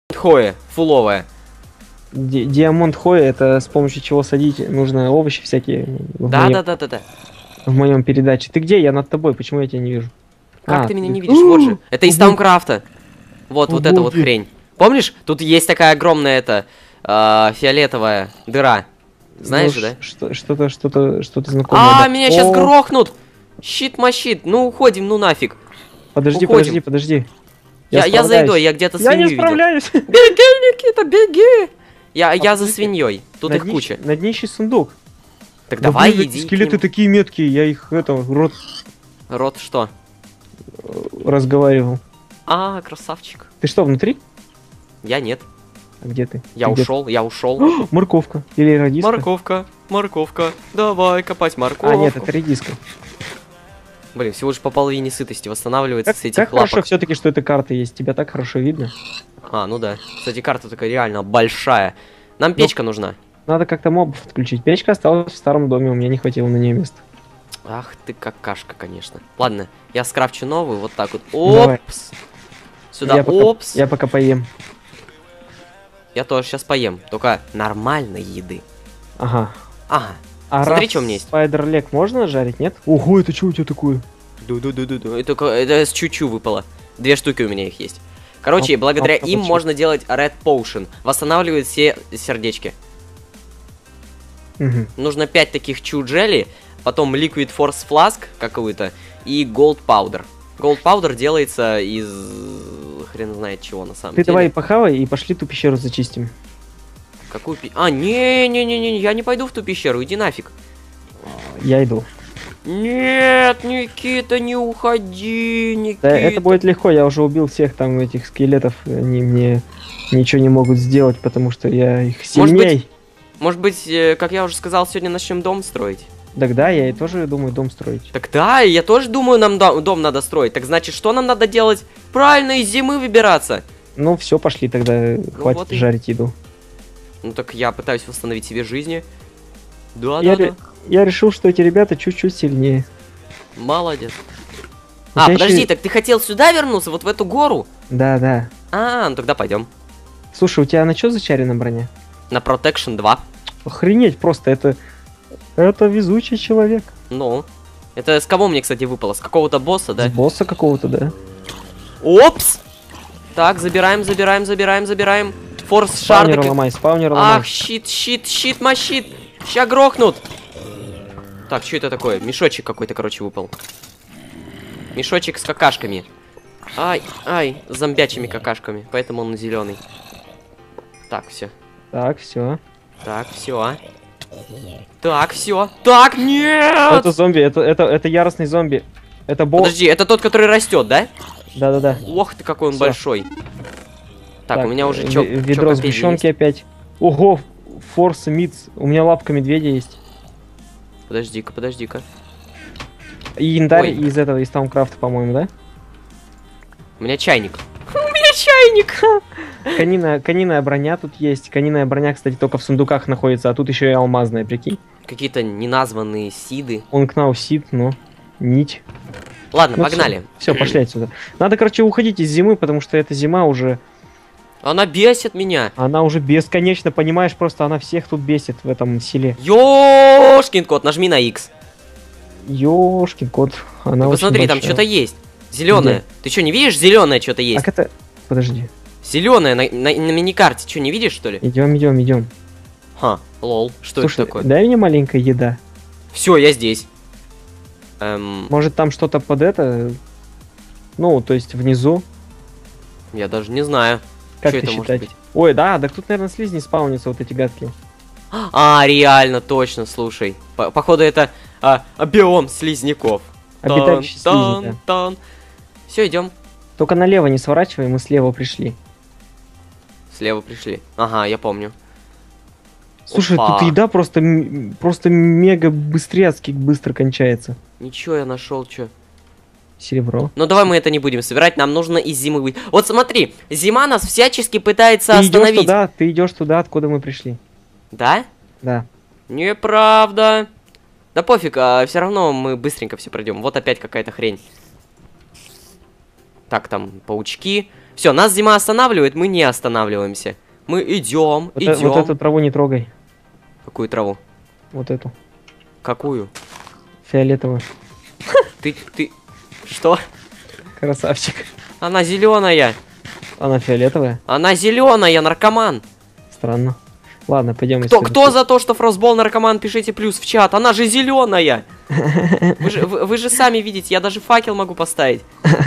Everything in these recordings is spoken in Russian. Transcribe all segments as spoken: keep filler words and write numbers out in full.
Хое, фуловая. Ди Диамонт Хой, это с помощью чего садить нужно овощи всякие. Да, да, да, да, да. В моем передаче. Ты где? Я над тобой, почему я тебя не вижу? Как а, ты меня ты... не видишь? Вот же. Это из Таункрафта. Вот, вот эта вот хрень. Помнишь? Тут есть такая огромная эта э, фиолетовая дыра. Знаешь ну, же, да? Что-то, что-то, что-то знакомое. А, да. меня сейчас грохнут! Щит мощит. Ну уходим, ну нафиг. Подожди, Уходим. подожди, подожди. Я, я, я за едой, я где-то свинью Я не видел. справляюсь. Беги, Никита, беги! Я, А я за подожди. свиньей. Тут на их днищ... куча. На днище сундук. Так Да, давай, блин, иди. скелеты такие меткие, я их это рот Рот что? разговаривал. А, красавчик. Ты что, внутри? Я нет. А где ты? Я ты ушел, я ушел. О, морковка. Или редиска? Морковка, морковка. Давай копать морковку. А, нет, это редиска. Блин, всего лишь по половине сытости восстанавливается Как, с этих как лапок. хорошо все-таки, что эта карта есть. Тебя так хорошо видно. А, ну да. Кстати, карта такая реально большая. Нам печка ну, нужна. Надо как-то мобов отключить. Печка осталась в старом доме, у меня не хватило на нее места. Ах ты какашка, конечно. Ладно, я скрафчу новую, вот так вот. Давай. Опс. Сюда, я пока, опс. Я пока поем. Я тоже сейчас поем, только нормальной еды. Ага. Ага. А Смотри, что у меня есть. Спайдер-лег можно жарить, нет? Ого, это что у тебя такое? Ду-ду-ду-ду-ду. Это, это с чучу выпало. Две штуки у меня их есть. Короче, а, благодаря а, им почему? можно делать Red Potion. Восстанавливает все сердечки. Угу. Нужно пять таких чу-джели, потом Liquid Force Flask какую-то и Gold Powder. Gold Powder делается из... хрен знает чего на самом Ты деле. давай похавай и пошли ту пещеру зачистим. Какую пи... А, не-не-не-не, я не пойду в ту пещеру, иди нафиг. Я иду. Нет, Никита, не уходи, Никита. Да, это будет легко, я уже убил всех там этих скелетов, они мне ничего не могут сделать, потому что я их сильней. Может быть, э, как я уже сказал, сегодня начнем дом строить? Тогда я и тоже думаю дом строить. Так да, я тоже думаю, нам дом, дом надо строить. Так значит, что нам надо делать? Правильно, из зимы выбираться. Ну все, пошли тогда, Ну, хватит вот и... жарить еду. Ну так я пытаюсь восстановить себе жизни. Да, я, да, ре... я решил, что эти ребята чуть-чуть сильнее. да. Молодец. У А, тебя подожди, еще- так ты хотел сюда вернуться, вот в эту гору? Да, да. А, ну тогда пойдем. Слушай, у тебя на что зачарена броня? На Protection два. Охренеть просто, это... Это везучий человек. Ну. Это с кого мне, кстати, выпало? С какого-то босса, да? С босса какого-то, да. Опс! Так, забираем, забираем, забираем, забираем. Форс Спаунер шардок. ломай, спаунер ломай. Ах, щит, щит, щит, мощит. Ща грохнут. Так, что это такое? Мешочек какой-то, короче, выпал. Мешочек с какашками. Ай, ай, с зомбячими какашками. Поэтому он зеленый. Так, все. Так, все. Так, все. Так, все. Так, нет! Это зомби, это, это, это яростный зомби. Это босс. Подожди, это тот, который растет, да? Да-да-да. Ох ты, какой он Всё. большой. Так, у меня уже в- чё, ведро сгущенки опять. Ого, форс мидс. У меня лапка медведя есть. Подожди-ка, подожди-ка. И янтарь Ой. из этого, из Таункрафта, по-моему, да? У меня чайник. У меня чайник! Каниная, каниная броня тут есть. Каниная броня, кстати, только в сундуках находится, а тут еще и алмазная, прикинь. Какие-то неназванные сиды. Он к нам сид, ну, нить. Ладно, Ну, погнали. Все, пошли отсюда. Надо, короче, уходить из зимы, потому что эта зима уже... Она бесит меня. Она уже бесконечно, понимаешь, просто она всех тут бесит в этом селе. Ёшкин кот, нажми на X. Ёшкин кот, она Ты очень посмотри, там большая. что-то есть. Зеленое. Где? Ты что, не видишь? Зеленое что-то есть. Так это... Подожди. Зеленое на, на, на миникарте. Что, не видишь, что ли? Идем, идем, идем. Ха, лол. Что Слушай, это такое? дай мне маленькая еда. Все, я здесь. Эм, Может там что-то под это... Ну, то есть внизу. я даже не знаю. Как Чё ты это может считать? быть? Ой, да, так тут, наверное, слизни спаунятся, вот эти гадкие. А, реально, точно, слушай. По- походу это а, а, биом слизняков. Обитающие слизни, да. Все, идем. Только налево не сворачивай, мы слева пришли. Слева пришли. Ага, я помню. Слушай, Опа. тут еда просто, м- просто мега быстрецки быстро кончается. Ничего, я нашел, что. Серебро. Ну давай мы это не будем собирать, нам нужно из зимы выйти. Вот смотри, зима нас всячески пытается Ты идешь остановить. туда, ты идешь туда, откуда мы пришли. Да? Да. Неправда. Да пофиг, а все равно мы быстренько все пройдем. Вот опять какая-то хрень. Так, там паучки. Все, нас зима останавливает, мы не останавливаемся. Мы идем, Вот, идем. вот эту траву не трогай. Какую траву? Вот эту. Какую? Фиолетовую. Ты, ты... Что? Красавчик. Она зеленая. Она фиолетовая? Она зеленая, наркоман. Странно. Ладно, пойдем. Кто, кто за то, что Фростбол наркоман, пишите плюс в чат. Она же зеленая. Вы же, вы, вы же сами видите, я даже факел могу поставить.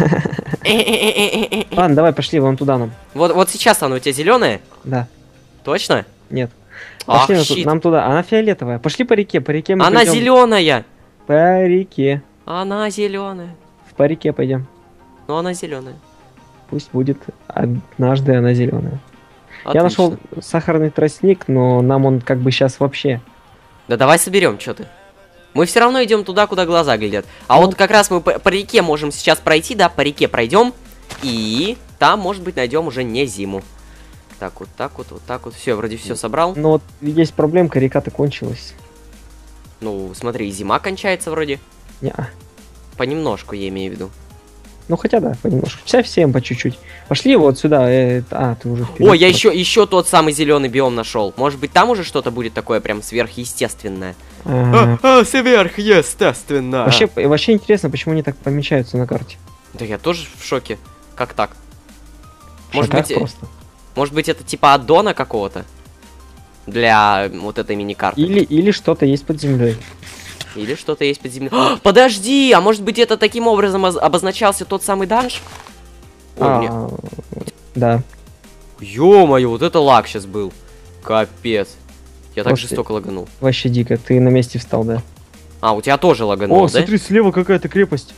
Ладно, давай пошли вон туда нам. Вот, вот сейчас она у тебя зеленая? Да. Точно? Нет. Ах, Пошли нам, щит. ту- нам туда. Она фиолетовая. Пошли по реке, по реке мы Она пойдем. зеленая. По реке. Она зеленая. По реке пойдем. Но она зеленая. Пусть будет однажды она зеленая. Я нашел сахарный тростник, но нам он как бы сейчас вообще. Да давай соберем, что ты. Мы все равно идем туда, куда глаза глядят. А Ну. вот как раз мы по, по реке можем сейчас пройти, да, по реке пройдем. И там, может быть, найдем уже не зиму. Так вот, так вот, вот так вот. Все, вроде все собрал. Но вот есть проблемка, река-то кончилась. Ну, смотри, зима кончается вроде. Неа. Понемножку, я имею в виду. Ну хотя да, понемножку. Вся всем по чуть-чуть. Пошли вот сюда. э, а, ты уже вперед. Ой, я еще, еще тот самый зеленый биом нашел. Может быть, там уже что-то будет такое прям сверхъестественное. Ага. а, сверхъестественно. Вообще, вообще интересно, почему они так помечаются на карте. Да я тоже в шоке. Как так? В Может шоках быть, э, просто. Может быть, это типа аддона какого-то? Для вот этой мини-карты. Или, или что-то есть под землей. Или что-то есть под землей. А, подожди, а может быть это таким образом оз- обозначался тот самый данж? Ой, мне- А, да. Ё-моё, вот это лаг сейчас был. Капец. Я так Просто- жестоко лаганул. Вообще дико. Ты на месте встал, да? А, у тебя тоже лаганул, О, да? смотри, слева какая-то крепость.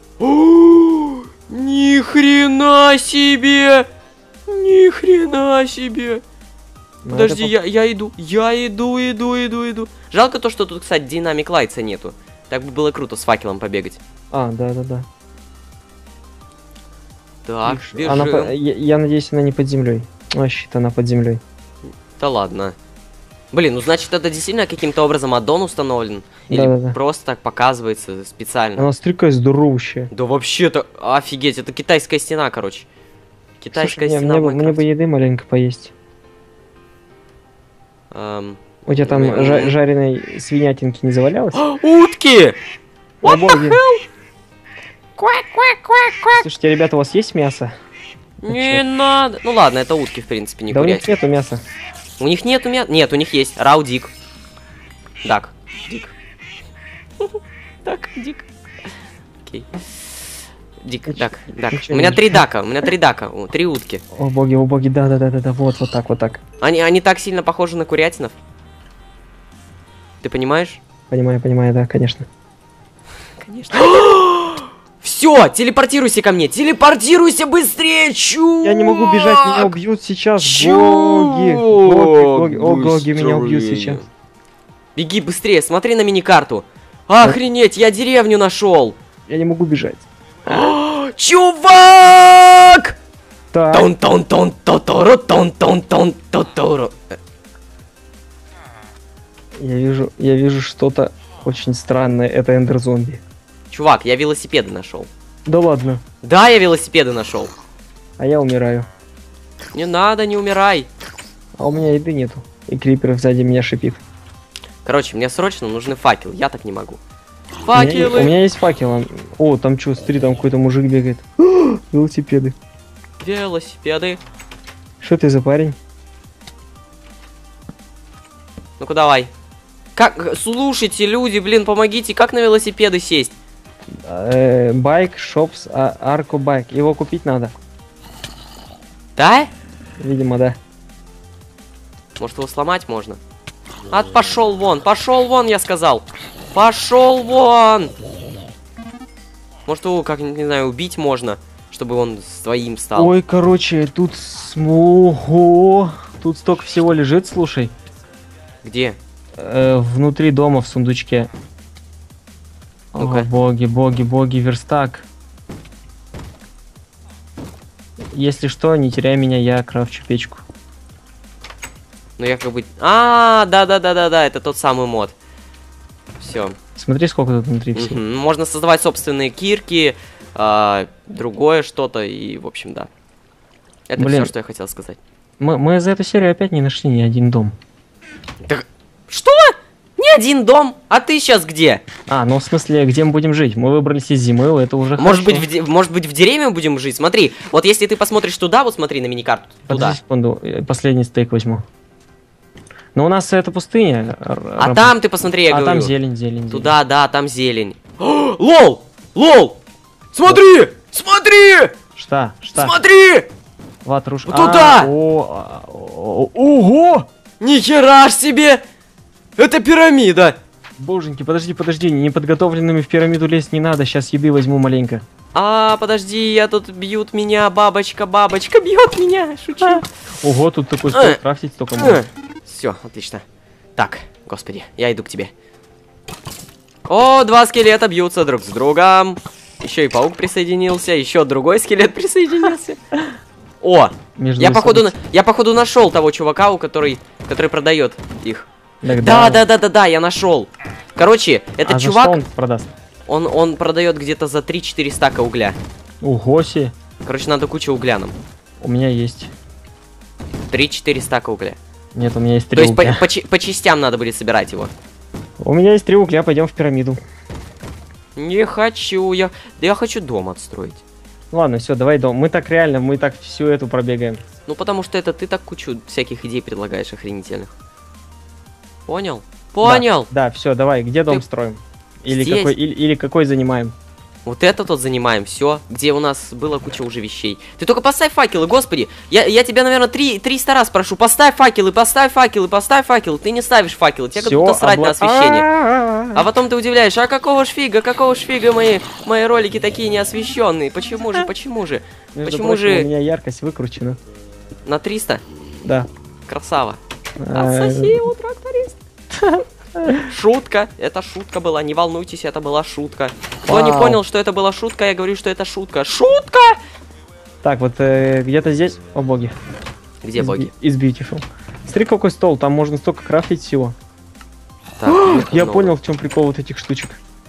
Ни хрена себе! Ни хрена себе! Ну, Подожди, это я, я иду, я иду, иду, иду, иду. Жалко то, что тут, кстати, динамик лайтса нету. Так бы было круто с факелом побегать. по- А, да-да-да. Так, бежим. Она по- я, я надеюсь, она не под землей. О, щит, она под землей. Да ладно. Блин, ну значит это действительно каким-то образом аддон установлен? Или Да-да-да. просто так показывается специально? Она стрикая здоровущая. Да вообще-то, офигеть, это китайская стена, короче. Китайская Слушай, мне, стена мне, в бы, мне бы Майнкрафте. еды маленько поесть. Эм, У тебя там М. жа- жареной свинятинки не завалялось? Утки! О, боги. Слушайте, ребята, у вас есть мясо? Не надо. Ну ладно, это утки, в принципе, не Да у них курять. нету мяса. У них нету мяса? Нет, у них есть. Рау дик. Дак. Дик. Так, дик. Окей. Дик, Ничего- дак, дак. ничего У меня не три ничего. дака, у меня три дака, о, три утки. О боги, о боги, да-да-да-да, вот, вот так, вот так. Они, они так сильно похожи на курятинов. Ты понимаешь? Понимаю, понимаю, да, конечно. Конечно. Все, телепортируйся ко мне, телепортируйся быстрее, чувак! Я не могу бежать, меня убьют сейчас. Чувак, Боги, боги, боги, о, боги, меня убьют быстрее. сейчас. Беги быстрее, смотри на миникарту. Охренеть, я деревню нашел. Я не могу бежать. Чувак! Так, тон тон тон тоторо тон тон тон тоторо. я вижу, я вижу что-то очень странное. Это эндер-зомби. Чувак, я велосипеды нашел. Да ладно, Да, я велосипеды нашел. а я умираю. Не надо, не умирай. А у меня еды нету. И крипер сзади меня шипит. Короче, мне срочно нужны факелы, я так не могу. У меня, Факелы! у меня есть факел. он- О, там что, смотри, там какой-то мужик бегает. Велосипеды. Велосипеды. Что ты за парень? Ну-ка давай. Как, слушайте, люди, блин, помогите, как на велосипеды сесть? Э, Байк, шопс, а, арко байк. Его купить надо. Да? Видимо, да. Может его сломать можно? От пошел вон, пошел вон, я сказал. Пошел вон. Может его, как не знаю, убить можно, чтобы он своим стал. Ой, короче, тут смого. Тут столько всего лежит, слушай. Где? Э, внутри дома в сундучке. Ну-ка. О, боги, боги, боги, верстак. Если что, не теряй меня, я крафчу печку. Ну я как бы... А, да-да-да-да-да, это тот самый мод. Все. Смотри, сколько тут внутри всего. Можно создавать собственные кирки, а, другое что-то и, в общем, да. Это Блин. все, что я хотел сказать. Мы, мы за эту серию опять не нашли ни один дом. Так, что? Ни один дом? А ты сейчас где? А, ну в смысле, где мы будем жить? Мы выбрались из зимы, это уже Может быть, хорошо. в, де- может быть, в деревне будем жить? Смотри, вот если ты посмотришь туда, вот смотри на миникарту, Подожди туда. секунду, э, последний стейк возьму. Но у нас это пустыня. А там ты посмотри, я а говорю. там зелень, зелень, Туда, да, там зелень. О, лол! Лол! Смотри! Смотри! Что? Что? Смотри! Ватрушка. Вот туда! А, о, а, о, ого! Нихера ж себе! Это пирамида! Боженьки, подожди, подожди, неподготовленными в пирамиду лезть не надо, сейчас еды возьму маленько. А, подожди, я тут бьют меня, бабочка, бабочка бьет меня, шучу. Ого, тут такой стол Э. крафтить только можно. Все, отлично. Так, господи, я иду к тебе. О, два скелета бьются друг с другом. Еще и паук присоединился, еще другой скелет присоединился. О, Между я собой. походу, на- я походу нашел того чувака, у который, который продает их. Так, Да, да, да, да, да, я нашел. Короче, этот а за чувак, что он продаст? он, он продает где-то за три-четыре стака угля. Ого себе. Короче, надо куча угля нам. У меня есть. три-четыре стака угля. Нет, у меня есть три То есть по, угля. по чи- по частям надо будет собирать его. У меня есть три угля, пойдем в пирамиду. Не хочу, я, да я хочу дом отстроить. Ладно, все, давай дом. Мы так реально, мы так всю эту пробегаем. Ну потому что это ты так кучу всяких идей предлагаешь охренительных. Понял? Понял? Да, все, давай, где дом Ты- строим? Или Здесь. какой, или, или какой занимаем? Вот это тут занимаем, все, где у нас было куча уже вещей. Ты только поставь факелы, господи. Я, я тебя, наверное, три, триста раз прошу. Поставь факелы, поставь факелы, поставь факелы. Ты не ставишь факелы, тебе как Всё, будто срать на обла- освещение. А-а-а. А потом ты удивляешь, а какого ж фига, какого ж фига мои, мои ролики такие неосвещенные? Почему же, почему же? Между Почему прочим, же у меня яркость выкручена. на триста? Да. Красава. А, Отсоси его, тракторист. Шутка, это шутка была, не волнуйтесь, это была шутка. Кто не Вау. понял, что это была шутка, я говорю, что это шутка. Шутка! Так, вот э, где-то здесь. О боги. Где боги? Из Beautiful. Смотри, какой стол, там можно столько крафтить всего. Так, их Я много. понял, в чем прикол вот этих штучек.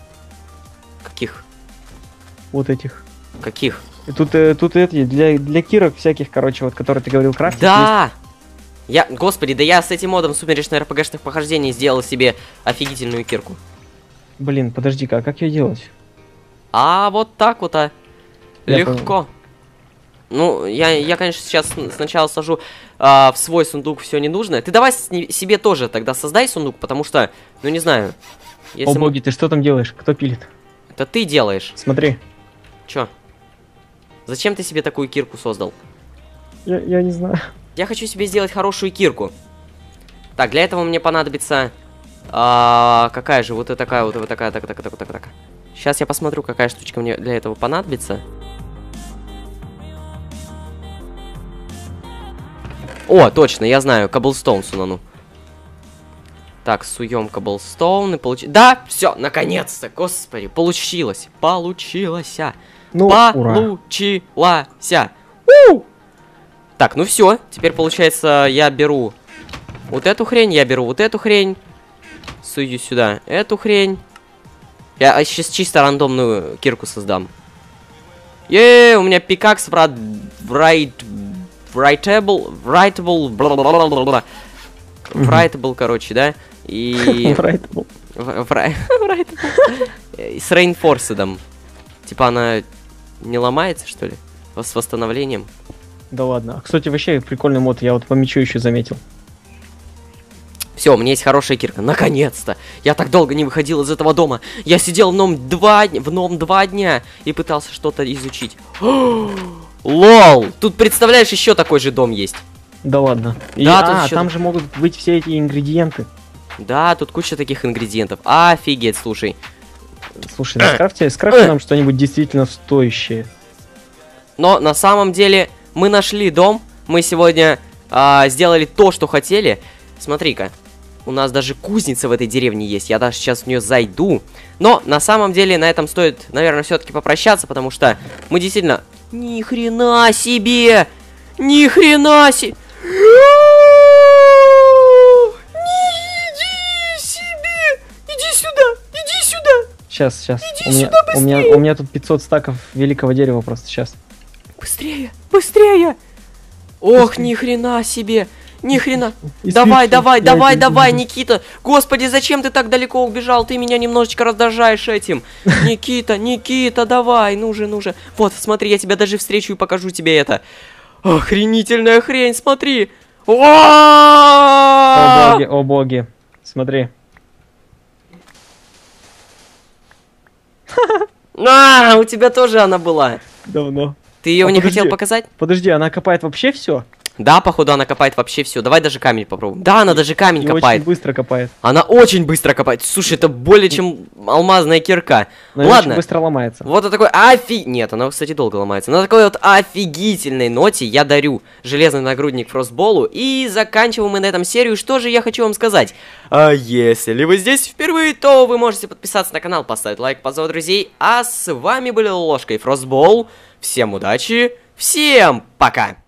Каких? Вот этих. Каких? И тут, э, тут эти, для, для кирок всяких, короче, вот, которые ты говорил, крафтить. Да! Я, господи, да я с этим модом сумеречных РПГшных похождений сделал себе офигительную кирку. есть. Блин, подожди-ка, а как ее делать? А вот так вот, а. Я Легко. Ну, я, я, конечно, сейчас сначала сажу а, в свой сундук все ненужное. Ты давай с не- себе тоже тогда создай сундук, потому что, ну не знаю. Если О мы- боги, ты что там делаешь? Кто пилит? Это ты делаешь. Смотри. Чё? Зачем ты себе такую кирку создал? Я, я не знаю. Я хочу себе сделать хорошую кирку. Так, для этого мне понадобится... а, какая же? Вот такая, вот, вот такая, так, так, так, так, так. Сейчас я посмотрю, какая штучка мне для этого понадобится. О, точно, я знаю, коблстоун сунану. Так, суем коблстоун и получи... Да, все, наконец-то, господи, получилось, получилось. Ну, ура. Получилось. У! Так, ну все, теперь получается, я беру вот эту хрень, я беру вот эту хрень, сую сюда эту хрень. Я сейчас чисто рандомную кирку создам. Е, у меня пикакс врат... Врайт... Врайтабл... Врайтабл... Бла-бла-бла-бла-бла. Врайтабл, короче, да? И... Брайтабл. В- вра- Врайтабл. Э, С рейнфорседом. Типа она не ломается, что ли? С восстановлением. Да ладно. А, кстати, вообще прикольный мод, я вот по мячу еще заметил. Все, у меня есть хорошая кирка. Наконец-то! Я так долго не выходил из этого дома. Я сидел в нем два, дня- в нем два дня и пытался что-то изучить. Лол! Тут, представляешь, еще такой же дом есть. Да ладно. И- Да, тут а, ещё- там же могут быть все эти ингредиенты. Да, тут куча таких ингредиентов. Офигеть, слушай. Слушай, ну скрафти, скрафти нам что-нибудь действительно стоящее. Но на самом деле мы нашли дом. Мы сегодня а, сделали то, что хотели. Смотри-ка. У нас даже кузница в этой деревне есть. Я даже сейчас в нее зайду. Но на самом деле на этом стоит, наверное, все-таки попрощаться, потому что мы действительно... Ни хрена себе! Ни хрена себе! Иди себе! Иди сюда! Иди сюда! Сейчас, сейчас. Иди У меня, сюда у, меня, быстрее! у меня тут пятьсот стаков великого дерева просто сейчас. Быстрее! Быстрее! Ох, ни хрена себе. Ни хрена. И Давай, свечи. давай, Я давай, это давай, вижу. Никита. Господи, зачем ты так далеко убежал? Ты меня немножечко раздражаешь этим. Никита, Никита, давай, ну же, ну же. Вот, смотри, я тебя даже встречу и покажу тебе это. Охренительная хрень, смотри. О О, боги, о боги. Смотри. А, у тебя тоже она была. Давно. Ты ее А не подожди. хотел показать? Подожди, она копает вообще все? Да, походу она копает вообще все. Давай даже камень попробуем. Да, она даже камень И копает. очень быстро копает. Она очень быстро копает. Слушай, это более чем алмазная кирка. Но и Ладно. очень быстро ломается. Вот такой офи... Нет, она, кстати, долго ломается. На такой вот офигительной ноте я дарю железный нагрудник Фростболу. И заканчиваем мы на этом серию. Что же я хочу вам сказать? А если вы здесь впервые, то вы можете подписаться на канал, поставить лайк, позвать друзей. А с вами были Ложка и Фростбол. Всем удачи, всем пока!